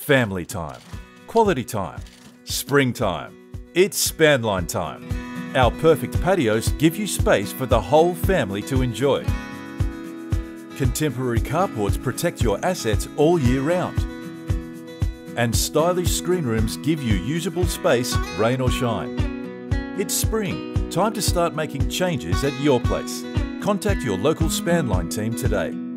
family time, quality time, springtime. It's Spanline time. Our perfect patios give you space for the whole family to enjoy. Contemporary carports protect your assets all year round. And stylish screen rooms give you usable space, rain or shine. It's spring, time to start making changes at your place. Contact your local Spanline team today.